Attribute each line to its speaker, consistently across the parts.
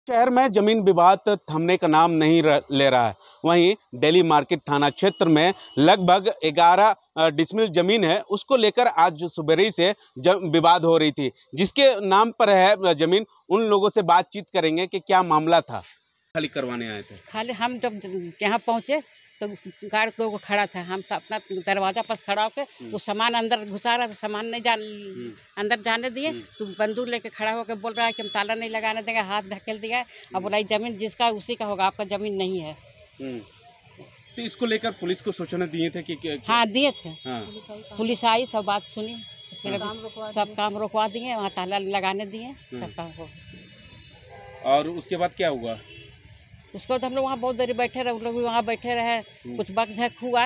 Speaker 1: शहर में जमीन विवाद थमने का नाम नहीं ले रहा है। वहीं दिल्ली मार्केट थाना क्षेत्र में लगभग 11 डिसमिल जमीन है, उसको लेकर आज सुबह से विवाद हो रही थी, जिसके नाम पर है जमीन। उन लोगों से बातचीत करेंगे कि क्या मामला था। खाली करवाने आए थे।
Speaker 2: खाली हम जब यहाँ पहुँचे तो गार्ड को खड़ा था, हम तो अपना दरवाजा पर खड़ा होकर वो सामान अंदर घुसा रहा था, सामान नहीं अंदर जाने दिए तो बंदूक लेके खड़ा होकर बोल रहा है कि हम ताला नहीं लगाने देंगे, हाथ ढकेल दिया है। अब बोला जमीन जिसका उसी का होगा, आपका जमीन नहीं है।
Speaker 1: तो इसको लेकर पुलिस को सूचना दिए थे कि
Speaker 2: हाँ दिए थे।
Speaker 1: हाँ।
Speaker 2: पुलिस आई, सब बात सुनी, फिर सब काम रुकवा दिए, वहाँ ताला लगाने दिए, सब काम को।
Speaker 1: और उसके बाद क्या हुआ?
Speaker 2: उसके बाद हम लोग वहाँ बहुत देर बैठे रहे, उन लोग भी वहाँ बैठे रहे। कुछ बक झक हुआ,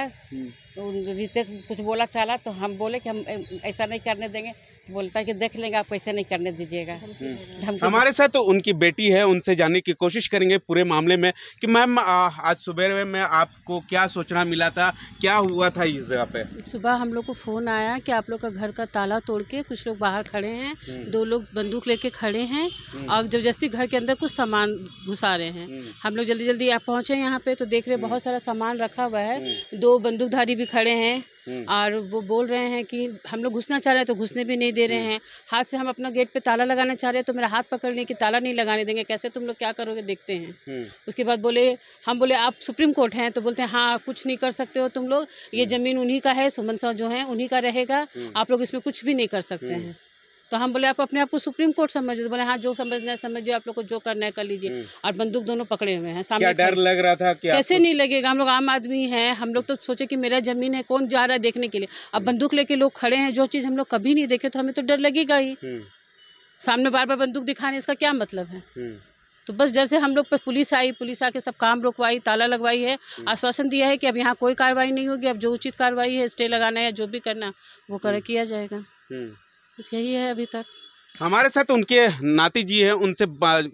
Speaker 2: रितेश कुछ बोला चाला तो हम बोले कि हम ऐसा नहीं करने देंगे, तो बोलता है कि देख लेंगे, आप कैसे नहीं करने दीजिएगा।
Speaker 1: हमारे साथ तो उनकी बेटी है, उनसे जानने की कोशिश करेंगे पूरे मामले में कि मैम आज सुबह में आपको क्या सूचना मिला था, क्या हुआ था इस जगह पे?
Speaker 3: सुबह हम लोग को फ़ोन आया कि आप लोग का घर का ताला तोड़ के कुछ लोग बाहर खड़े हैं, 2 लोग बंदूक लेके खड़े हैं और जबरदस्ती घर के अंदर कुछ सामान घुसा रहे हैं। हम लोग जल्दी जल्दी आप पहुँचे यहाँ पे तो देख रहे बहुत सारा सामान रखा हुआ है, 2 बंदूकधारी भी खड़े हैं और वो बोल रहे हैं कि हम लोग घुसना चाह रहे हैं तो घुसने भी नहीं दे रहे हैं। हाथ से हम अपना गेट पे ताला लगाना चाह रहे हैं तो मेरा हाथ पकड़ लें कि ताला नहीं लगाने देंगे, कैसे तुम लोग क्या करोगे देखते हैं। उसके बाद हम बोले आप सुप्रीम कोर्ट हैं, तो बोलते हैं हाँ कुछ नहीं कर सकते हो तुम लोग, ये ज़मीन उन्हीं का है, सुमन साहब जो है उन्हीं का रहेगा, आप लोग इसमें कुछ भी नहीं कर सकते हैं। तो हम बोले आप अपने आप को सुप्रीम कोर्ट समझ लो। बोले हाँ जो समझना है समझिए, आप लोग को जो करना है कर लीजिए। और बंदूक दोनों पकड़े हुए हैं सामने।
Speaker 1: क्या डर लग रहा था?
Speaker 3: कैसे नहीं लगेगा, हम लोग आम आदमी हैं, हम लोग तो सोचे कि मेरा जमीन है, कौन जा रहा है देखने के लिए। अब बंदूक लेके लोग खड़े हैं, जो चीज़ हम लोग कभी नहीं देखे तो हमें तो डर लगेगा ही। सामने बार बार बंदूक दिखाने इसका क्या मतलब है? तो बस जैसे हम लोग पर पुलिस आई, पुलिस आके सब काम रुकवाई, ताला लगवाई है, आश्वासन दिया है कि अब यहाँ कोई कार्रवाई नहीं होगी, अब जो उचित कार्रवाई है, स्टे लगाना है, जो भी करना वो किया जाएगा। बस यही है अभी तक।
Speaker 1: हमारे साथ उनके नाती जी हैं, उनसे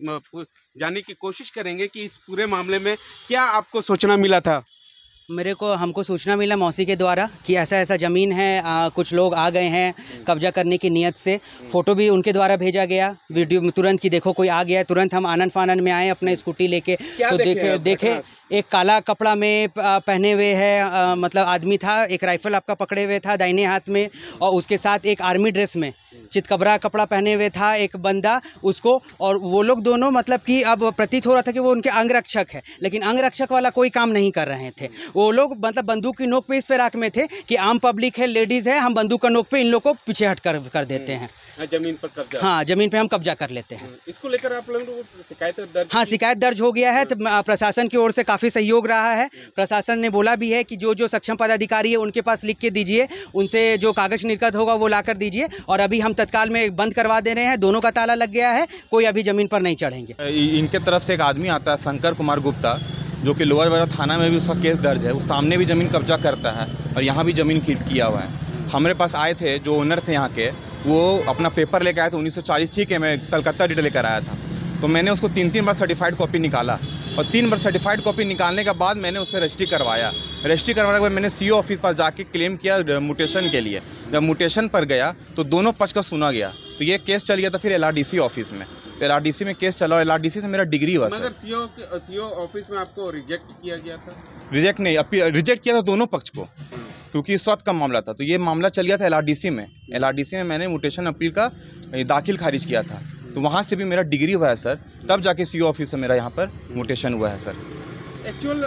Speaker 1: जानने की कोशिश करेंगे कि इस पूरे मामले में क्या आपको सूचना मिला था।
Speaker 4: हमको सूचना मिला मौसी के द्वारा कि ऐसा ऐसा ज़मीन है, कुछ लोग आ गए हैं कब्जा करने की नीयत से। फ़ोटो भी उनके द्वारा भेजा गया, वीडियो में तुरंत कि देखो कोई आ गया है। तुरंत हम आनन फानन में आए अपना स्कूटी लेके, तो देखे एक काला कपड़ा में पहने हुए है, मतलब आदमी था, एक राइफल आपका पकड़े हुए था दाहिने हाथ में, और उसके साथ एक आर्मी ड्रेस में चितकबरा कपड़ा पहने हुए था एक बंदा उसको। और वो लोग दोनों मतलब कि अब प्रतीत हो रहा था कि वो उनके अंगरक्षक है, लेकिन अंगरक्षक वाला कोई काम नहीं कर रहे थे वो लोग। मतलब बंदूक की नोक पे इस फिराक में थे कि आम पब्लिक है, लेडीज़ है, हम बंदूक का नोक पे इन लोग को पीछे हट कर देते हैं।
Speaker 1: जमीन पर कब्जा? हाँ,
Speaker 4: जमीन पे हम कब्जा कर लेते हैं।
Speaker 1: इसको लेकर आप लोगों को शिकायत दर्ज?
Speaker 4: हाँ, शिकायत दर्ज हो गया है। तो प्रशासन की ओर से काफ़ी सहयोग रहा है। प्रशासन ने बोला भी है कि जो सक्षम पदाधिकारी है उनके पास लिख के दीजिए, उनसे जो कागज निर्गत होगा वो ला कर दीजिए। और अभी हम तत्काल में बंद करवा दे रहे हैं, दोनों का ताला लग गया है, कोई अभी ज़मीन पर नहीं चढ़ेंगे।
Speaker 5: इनके तरफ से एक आदमी आता है शंकर कुमार गुप्ता, जो कि लोअर बाजार थाना में भी उसका केस दर्ज है। वो सामने भी ज़मीन कब्जा करता है और यहाँ भी ज़मीन किया हुआ है। हमारे पास आए थे जो ओनर थे यहाँ के, वो अपना पेपर लेकर आए थे 1940। ठीक है, मैं कलकत्ता डिटेल लेकर आया था, तो मैंने उसको 3 बार सर्टिफाइड कॉपी निकाला और 3 बार सर्टिफाइड कॉपी निकालने के बाद मैंने उससे रजिस्ट्री करवाया। रजिस्ट्री करवाने के बाद मैंने सीओ ऑफिस पर जाके क्लेम किया म्यूटेशन के लिए। जब म्यूटेशन पर गया तो दोनों पक्ष का सुना गया, तो ये केस चल गया था फिर LRDC ऑफिस में। तो LRDC में केस चला और LRDC से मेरा डिग्री हुआ।
Speaker 1: मगर सीओ ऑफिस में आपको रिजेक्ट किया गया था?
Speaker 5: रिजेक्ट नहीं, रिजेक्ट किया था दोनों पक्ष को, क्योंकि स्वत का मामला था। तो ये मामला चल गया था LRDC में। LRDC में मैंने म्यूटेशन अपील का दाखिल खारिज किया था, तो वहाँ से भी मेरा डिग्री हुआ है सर, तब जाके सीओ ऑफिस से मेरा यहाँ पर म्यूटेशन हुआ है सर।
Speaker 1: एक्चुअल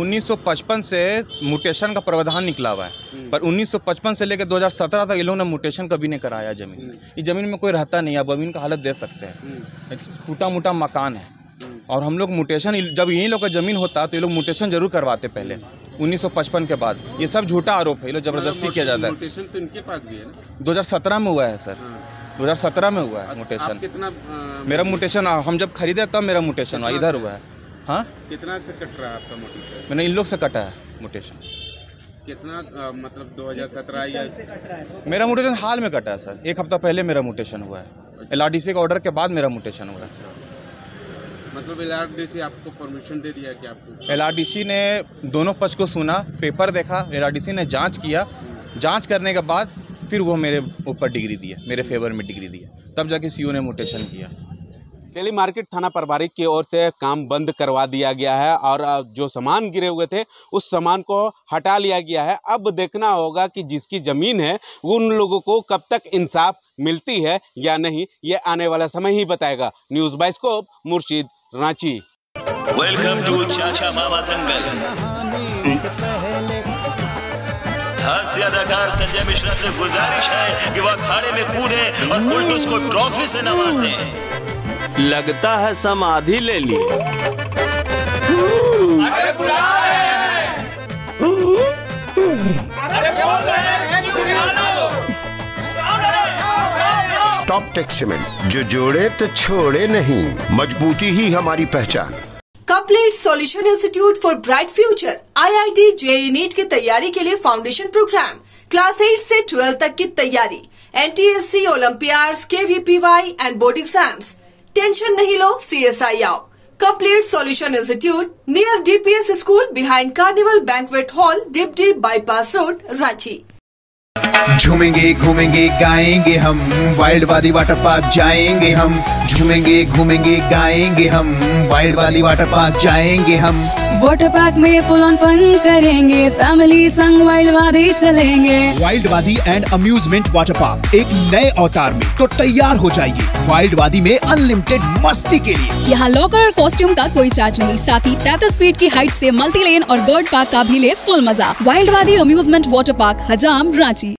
Speaker 5: 1955 से म्यूटेशन का प्रावधान निकला हुआ है, पर 1955 से लेकर 2017 तक ये लोगों ने म्यूटेशन कभी नहीं कराया ज़मीन। ये ज़मीन में कोई रहता नहीं है, अब ज़मीन का हालत देख सकते हैं, टूटा मोटा मकान है। और हम लोग म्यूटेशन, जब यही लोग का ज़मीन होता तो ये लोग म्यूटेशन जरूर करवाते पहले 1955 के बाद। ये सब झूठा आरोप है, ये लोग ज़बरदस्ती किया जाता है।
Speaker 1: म्यूटेशन तो इनके पास भी है ना?
Speaker 5: 2017 में हुआ है सर, 2017 में हुआ है म्यूटेशन।
Speaker 1: कितना
Speaker 5: मेरा म्यूटेशन हम जब खरीदे तब मेरा म्यूटेशन हुआ, इधर हुआ है। हाँ,
Speaker 1: कितना से कट रहा है आपका म्यूटेशन?
Speaker 5: मैंने इन लोग से कटा है म्यूटेशन।
Speaker 1: कितना मतलब 2017 या
Speaker 5: मेरा म्यूटेशन हाल में कटा है सर, 1 हफ्ता पहले मेरा म्यूटेशन हुआ है। LRDC का ऑर्डर के बाद मेरा म्यूटेशन हुआ है।
Speaker 1: मतलब LRDC आपको परमिशन दे दिया कि आपको?
Speaker 5: LRDC ने दोनों पक्ष को सुना, पेपर देखा, LRDC ने जांच किया, जांच करने के बाद फिर वो मेरे ऊपर डिग्री दिया, मेरे फेवर में डिग्री दिया, तब जाके सीओ ने म्यूटेशन किया।
Speaker 1: डेली मार्केट थाना प्रभारी की ओर से काम बंद करवा दिया गया है और जो सामान गिरे हुए थे उस सामान को हटा लिया गया है। अब देखना होगा कि जिसकी ज़मीन है उन लोगों को कब तक इंसाफ मिलती है या नहीं, ये आने वाला समय ही बताएगा। न्यूज़ बाइस्कोप, मुर्शिद, रांची।
Speaker 6: वेलकम टू चाचा मामा दंगल। हास्य अदाकार संजय मिश्रा से गुजारिश है कि वह अखाड़े में कूदे और फुलटूस को ट्रॉफी से नवाजे।
Speaker 7: लगता है समाधि ले ली।
Speaker 6: अरे बुला रहे हैं। अरे बोल रहे हैं कि बुला लो।
Speaker 8: टॉप टेक सीमेंट, जो जोड़े तो छोड़े नहीं, मजबूती ही हमारी पहचान।
Speaker 9: Complete solution institute for bright future IIT JEE NEET की तैयारी के लिए फाउंडेशन प्रोग्राम, क्लास 8 से 12 तक की तैयारी, NTSC, olympiads, KVPY and board exams. Tension नहीं लो, CSI आओ। Complete solution institute near DPS school behind carnival banquet hall, डिपडी बाईपास रोड, रांची।
Speaker 10: झूमेंगे घूमेंगे गाएंगे हम, वाइल्ड वाली वाटर पार्क जाएंगे हम। झूमेंगे घूमेंगे गाएंगे हम, वाइल्ड वाली वाटर पार्क जाएंगे हम।
Speaker 11: वाटर पार्क में फुल ऑन फन करेंगे, फैमिली संग वाइल्ड वादी चलेंगे।
Speaker 10: वाइल्ड वादी एंड अम्यूजमेंट वाटर पार्क एक नए अवतार में तो तैयार हो जाइए वाइल्ड वादी में अनलिमिटेड मस्ती के लिए।
Speaker 11: यहाँ लॉकर और कॉस्ट्यूम का कोई चार्ज नहीं, साथ ही 33 फीट की हाइट से मल्टी लेन और बर्ड पार्क का भी ले फुल मजा। वाइल्ड वादी अम्यूजमेंट वाटर पार्क, हजाम, रांची।